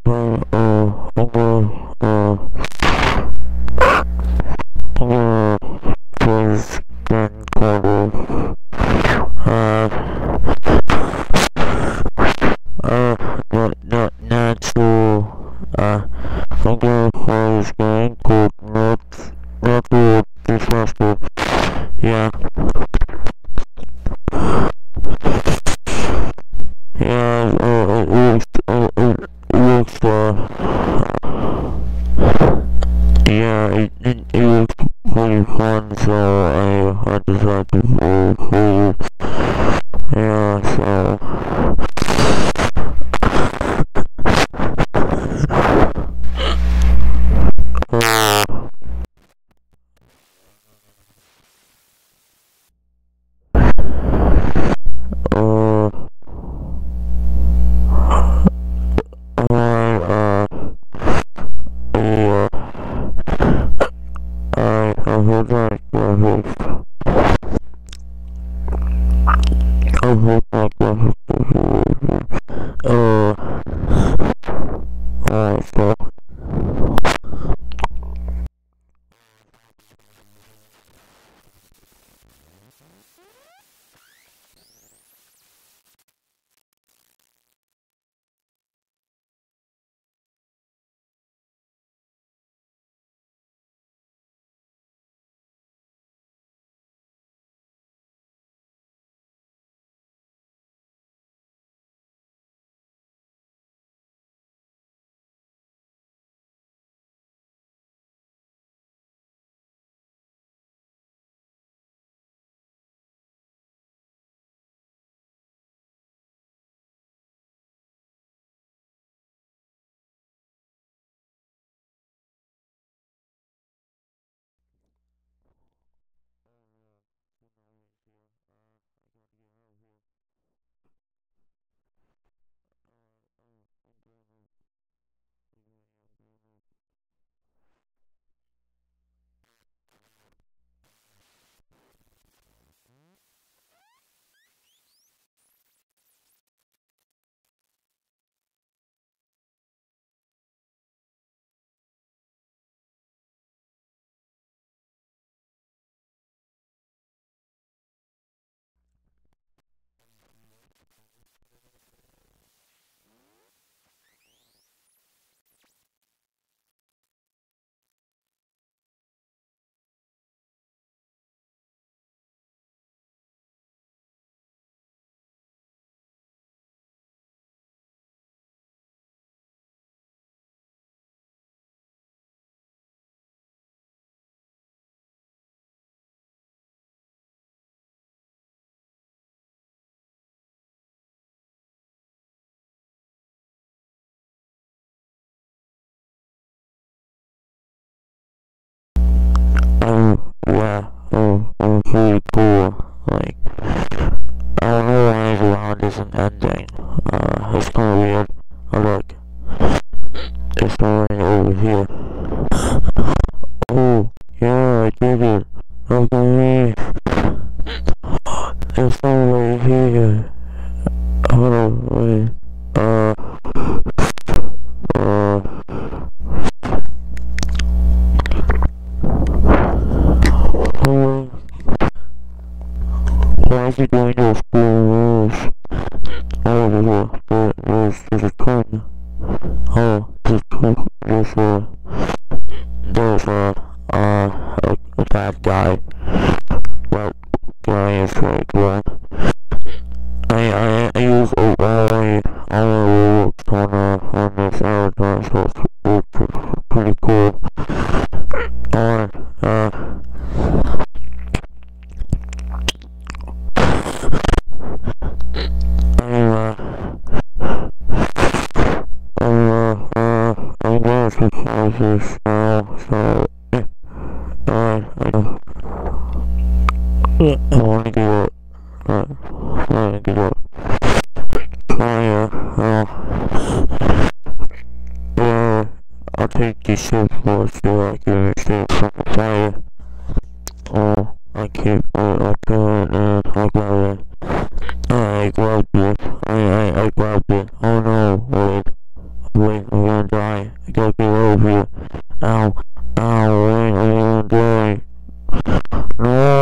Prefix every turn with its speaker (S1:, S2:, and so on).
S1: was then called not so Hunger was then called not to disaster. Yeah. Yeah, it works it was pretty fun, so I decided to go. Yeah, so. Uh, I hope that graphics. I hope that graphics. So. I'm pretty cool. Like, I don't know why the round isn't ending. It's kinda weird. Oh, look. It's going over here. Oh, yeah, I did it. Look at me. It's over here. Hold on, wait. Why is it going to school rules? Oh, there's a ton. Oh, there's a bad guy. Well, guy is like, well, I use all the on this avatar, so it's pretty cool. I'm going to pause this now, so, yeah, I wanna get up, I'll take the ship for so I can escape from the fire. I can't, I grab it. I grabbed it. I grabbed it. Oh no, wait. I'm gonna die. I gotta get over here. Ow, ow, Wayne, I'm gonna die. No.